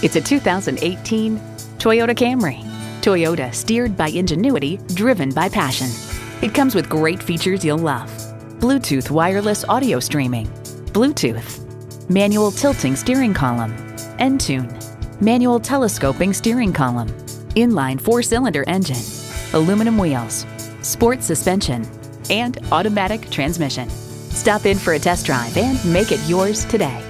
It's a 2018 Toyota Camry. Toyota, steered by ingenuity, driven by passion. It comes with great features you'll love. Bluetooth wireless audio streaming, Bluetooth, manual tilting steering column, Entune, manual telescoping steering column, inline 4-cylinder engine, aluminum wheels, sport suspension, and automatic transmission. Stop in for a test drive and make it yours today.